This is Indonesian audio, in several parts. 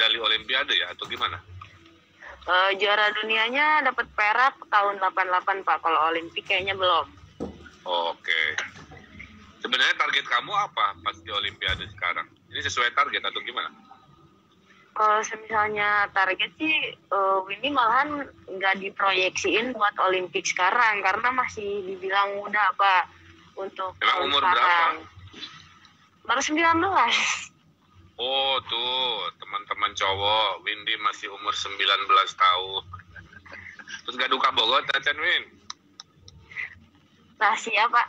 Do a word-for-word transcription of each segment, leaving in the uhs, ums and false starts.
medali Olimpiade ya atau gimana? Uh, juara dunianya dapat perak tahun delapan delapan Pak. Kalau Olimpik kayaknya belum. Oke. Sebenarnya target kamu apa pas di Olimpiade sekarang? Ini sesuai target atau gimana? Kalau misalnya target sih, uh, ini malahan nggak diproyeksiin buat Olimpik sekarang karena masih dibilang muda Pak untuk Emang umur sekarang. Berapa? Baru sembilan belas. Oh tuh teman-teman cowok, Windy masih umur sembilan belas tahun. Terus gak duka bogot Cen Win? Rahasia Pak.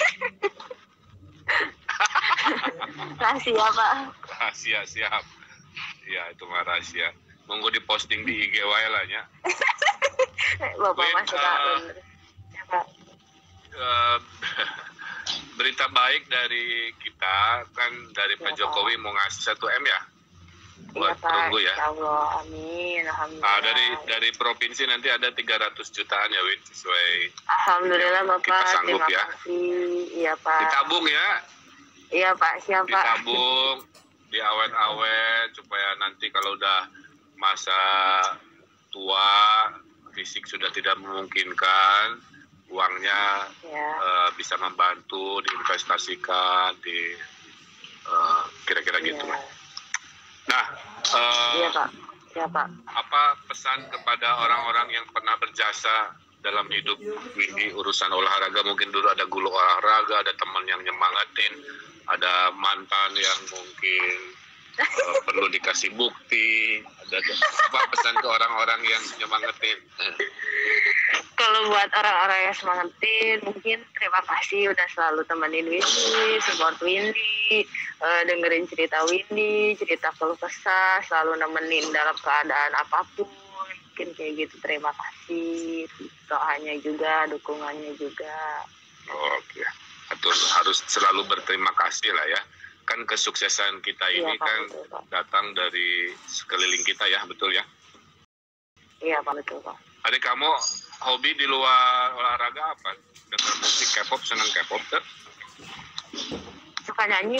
Rahasia Pak. Rahasia siap. Ya itu mah rahasia. Nunggu diposting di I G wae lah nya. Bapak Win, masih uh, ya, Pak. Uh, berita baik dari kita kan dari ya, Pak Jokowi Pak. Mau ngasih satu M ya buat ya, perunggu ya. Allah, amin. Alhamdulillah. Nah, dari dari provinsi nanti ada tiga ratus jutaan ya Win sesuai. Alhamdulillah Bapak. Kita sanggup terima ya. Kasih. Iya Pak. Ditabung ya. Iya Pak, siap Pak. Ditabung, diawet-awet supaya nanti kalau udah masa tua fisik sudah tidak memungkinkan, uangnya ya. uh, bisa membantu diinvestasikan di uh, kira-kira ya. Gitu. Nah, uh, iya Pak, ya Pak. Apa pesan kepada orang-orang yang pernah berjasa dalam hidup Windy urusan olahraga? Mungkin dulu ada guru olahraga, ada teman yang nyemangatin, ada mantan yang mungkin uh, perlu dikasih bukti. Ada apa pesan ke orang-orang yang nyemangatin? Kalau buat orang-orang yang semangatin, mungkin terima kasih udah selalu temenin Windy, support Windy, uh, dengerin cerita Windy, cerita keluh kesah, selalu nemenin dalam keadaan apapun. Mungkin kayak gitu, terima kasih. Doanya juga, dukungannya juga. Oke, betul. Harus selalu berterima kasih lah ya. Kan kesuksesan kita ini iya, Pak, kan betul, Pak. Datang dari sekeliling kita ya, betul ya? Iya Pak, betul Pak. Adik kamu hobi di luar olahraga apa? Dengar musik K-pop, senang K-pop tuh? Suka nyanyi.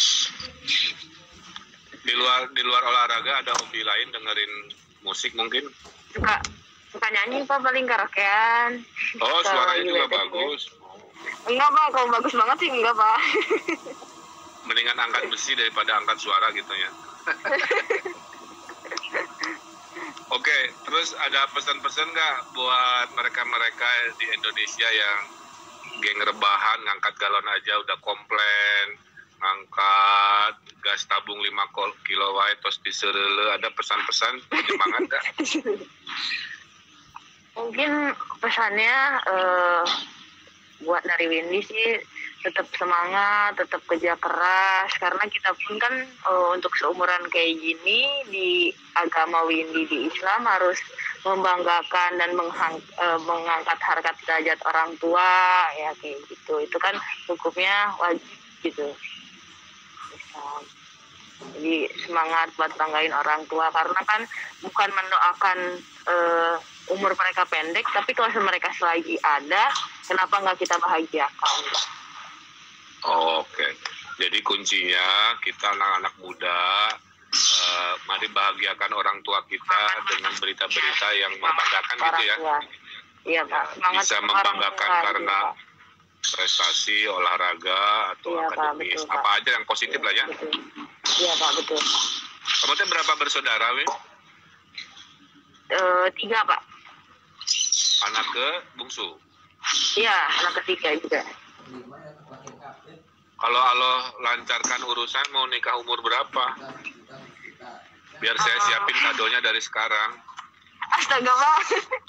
Di luar di luar olahraga ada hobi lain dengerin musik mungkin? Suka suka nyanyi Pak, paling karaokean. Oh, suaranya juga bagus. Enggak Pak, kalau bagus banget sih enggak Pak. Mendingan angkat besi daripada angkat suara gitu ya. Oke, terus ada pesan-pesan nggak buat mereka-mereka di Indonesia yang geng rebahan, ngangkat galon aja udah komplain, ngangkat gas tabung lima kilo wae tos disereule, ada pesan-pesan penyemangat nggak? Mungkin pesannya uh, buat dari Windy sih tetap semangat, tetap kerja keras, karena kita pun kan uh, untuk seumuran kayak gini di agama Windy di Islam harus membanggakan dan menghang, uh, mengangkat harkat derajat orang tua ya kayak gitu. Itu kan hukumnya wajib gitu. Islam. Jadi semangat buat banggain orang tua, karena kan bukan mendoakan uh, umur mereka pendek, tapi kalau mereka selagi ada, kenapa nggak kita bahagiakan? Oh, oke, okay. Jadi kuncinya kita anak-anak muda, uh, mari bahagiakan orang tua kita dengan berita-berita yang membanggakan gitu ya. Iya Pak. Ya, bisa membanggakan karena prestasi olahraga atau ya, akademis, Pak, betul, apa Pak. Aja yang positif ya, lah ya. Iya Pak, betul. Kamu tuh berapa bersaudara, Win? Uh, tiga Pak. Anak ke bungsu? Iya, anak ketiga juga. Kalau Allah lancarkan urusan mau nikah umur berapa? Biar saya siapin kadonya dari sekarang. Astaga Pak.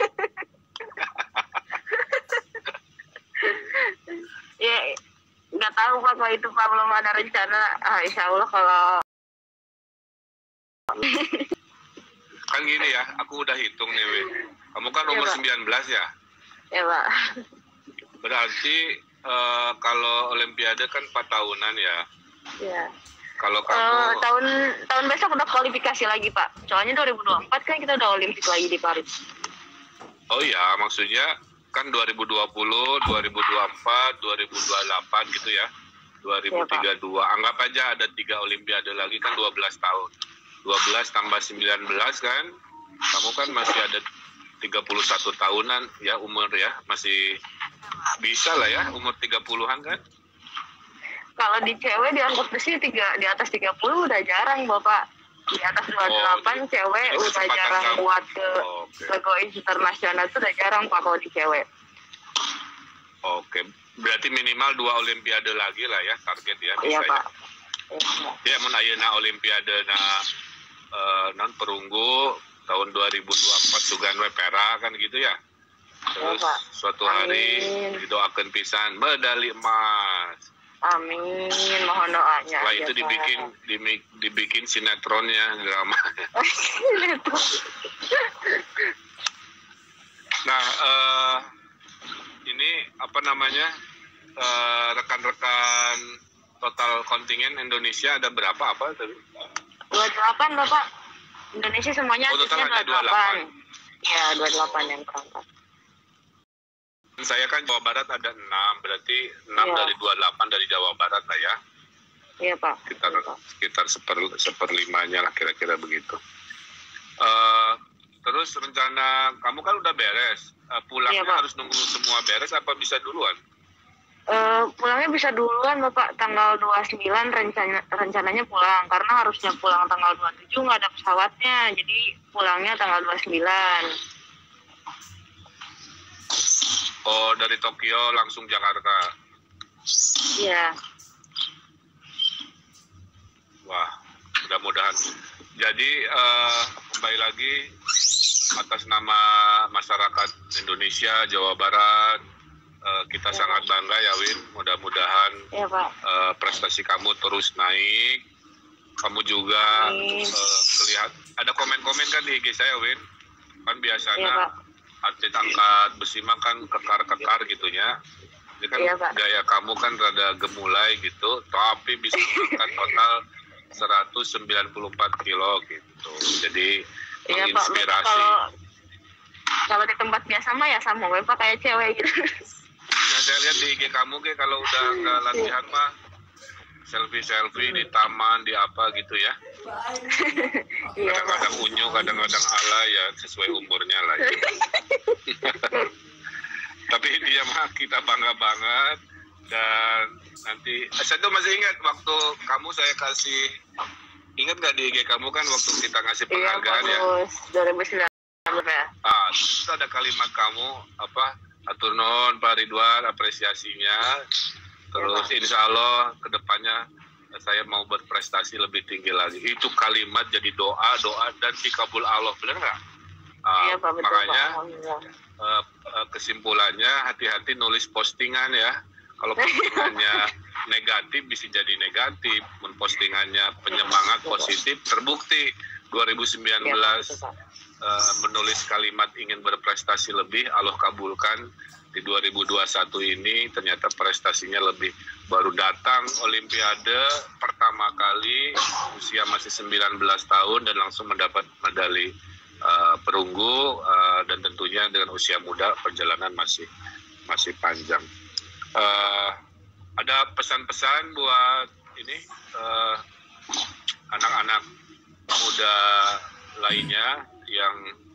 Ya, nggak tahu Pak kalau itu Pak, belum ada rencana. Ah, insya Allah kalau kan gini ya, aku udah hitung nih, Win. Kamu kan umur ya, sembilan belas ya? Ya Pak. Berarti uh, kalau Olimpiade kan empat tahunan ya? Iya. Kalau kamu uh, tahun tahun besok udah kualifikasi lagi Pak. Soalnya dua ribu dua puluh empat kan kita udah Olimpik lagi di Paris. Oh iya, maksudnya kan dua ribu dua puluh, dua ribu dua puluh empat, dua ribu dua puluh delapan gitu ya. dua ribu tiga puluh dua. Ya, anggap aja ada tiga Olimpiade lagi kan dua belas tahun. dua belas tambah sembilan belas kan, kamu kan masih ada tiga puluh satu tahunan ya umur ya, masih bisa lah ya umur tiga puluhan kan. Kalau di cewek diangkut besi tiga, di atas tiga puluh udah jarang Bapak. Di atas dua puluh delapan oh, cewek jadi udah jarang kamu. buat ke oh, okay. Legois internasional itu udah jarang Pak kalau di cewek. Oke, berarti minimal dua olimpiade lagi lah ya target ya. Iya Pak. Ya mun ayeuna olimpiade na uh, non perunggu tahun dua ribu dua puluh empat sugan we perak kan gitu ya. Terus ya, suatu hari didoakan pisan medali emas. Amin, mohon doanya. Setelah itu dibikin dimik, dibikin sinetronnya, drama. Nah, uh, ini apa namanya uh, rekan-rekan total kontingen Indonesia ada berapa apa tadi? dua puluh delapan Bapak. Indonesia semuanya oh, total hanya dua puluh delapan. Iya, dua puluh delapan yang berangkat. Saya kan Jawa Barat ada enam, berarti enam ya. Dari dua puluh delapan dari Jawa Barat lah ya. Iya Pak. Sekitar, ya, Pak. sekitar seper, seperlimanya lah kira-kira begitu. Uh, terus rencana kamu kan udah beres, uh, pulangnya ya, harus nunggu semua beres apa bisa duluan? Uh, pulangnya bisa duluan Bapak, tanggal dua puluh sembilan rencana, rencananya pulang, karena harusnya pulang tanggal dua puluh tujuh nggak ada pesawatnya, jadi pulangnya tanggal dua puluh sembilan. Oh, dari Tokyo langsung Jakarta? Iya. Wah, mudah-mudahan. Jadi, uh, kembali lagi, atas nama masyarakat Indonesia, Jawa Barat, uh, kita ya, sangat bangga ya Win, mudah-mudahan ya, Pak. Uh, prestasi kamu terus naik. Kamu juga uh, kelihatan, ada komen-komen kan di I G saya Win, kan biasanya ya, atlet angkat besi mah kan kekar-kekar gitu ya. Ini kan iya, gaya kamu kan rada gemulai gitu, tapi bisa angkat total seratus sembilan puluh empat kilo gitu. Jadi iya, menginspirasi. Pak, kalau, kalau di tempat biasa mah ya sama Pak kayak cewek gitu. Nah, saya lihat di I G kamu ke kalau udah nggak latihan mah selfie-selfie di taman, di apa gitu ya. Kadang-kadang unyu, kadang-kadang ala ya sesuai umurnya lah ya. Tapi dia mah kita bangga banget. Dan nanti, saya tuh masih ingat waktu kamu saya kasih, ingat gak di I G kamu kan waktu kita ngasih penghargaan ya? Iya, dua ribu sembilan belas ya. Ah, terus ada kalimat kamu, apa, atur nuhun Pak Ridwan, apresiasinya. Terus insya Allah kedepannya saya mau berprestasi lebih tinggi lagi. Itu kalimat jadi doa, doa dan dikabul Allah, benar nggak? Uh, iya, Pak, betul, makanya Pak. Uh, uh, kesimpulannya hati-hati nulis postingan ya. Kalau postingannya negatif bisa jadi negatif, postingannya penyemangat positif terbukti dua ribu sembilan belas ya, uh, menulis kalimat ingin berprestasi lebih, Allah kabulkan. Di dua ribu dua puluh satu ini ternyata prestasinya lebih, baru datang Olimpiade pertama kali usia masih sembilan belas tahun dan langsung mendapat medali uh, perunggu uh, dan tentunya dengan usia muda perjalanan masih masih panjang. Uh, ada pesan-pesan buat ini uh, anak-anak muda lainnya yang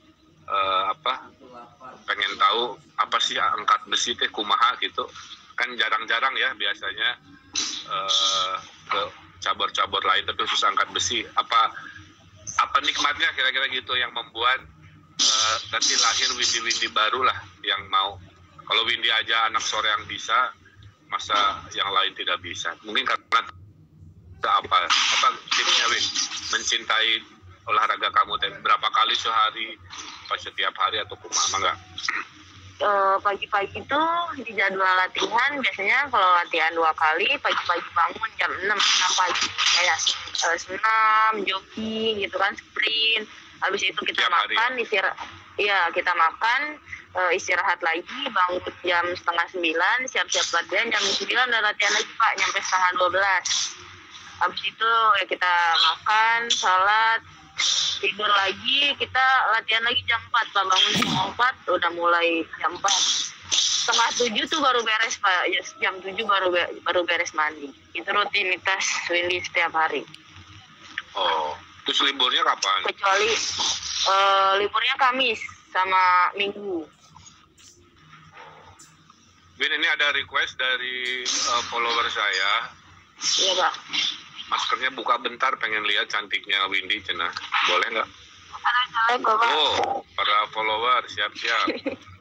uh, apa pengen tahu apa sih angkat besi teh kumaha gitu, kan jarang-jarang ya biasanya uh, ke cabur-cabur lain tapi khusus angkat besi, apa apa nikmatnya kira-kira gitu yang membuat uh, nanti lahir Windy-Windy baru lah yang mau. Kalau Windy aja anak sore yang bisa, masa yang lain tidak bisa? Mungkin karena apa apa tipsnya Win mencintai olahraga kamu teh, berapa kali sehari, pas setiap hari atau kumaha enggak? Uh, pagi-pagi itu di jadwal latihan biasanya kalau latihan dua kali, pagi-pagi bangun jam enam pagi kayak uh, senam, jogging gitu kan, sprint. Habis itu kita Tiap makan, istirahat. Iya, kita makan, uh, istirahat lagi, bangun jam setengah sembilan, siap-siap latihan, jam sembilan udah latihan lagi Pak, nyampe setengah dua belas. Habis itu ya kita makan, salat, tidur lagi, kita latihan lagi jam empat Pak, bangun jam empat, udah mulai jam empat. Setengah tujuh tuh baru beres Pak, jam tujuh baru baru beres mandi. Itu rutinitas Windy setiap hari. Oh, Terus liburnya kapan? Kecuali eh, liburnya Kamis sama Minggu. Win, ini ada request dari uh, follower saya. Iya Pak. Maskernya buka bentar, pengen lihat cantiknya Windy cenah. Boleh nggak? Assalamualaikum Bapak. Oh, para follower siap-siap.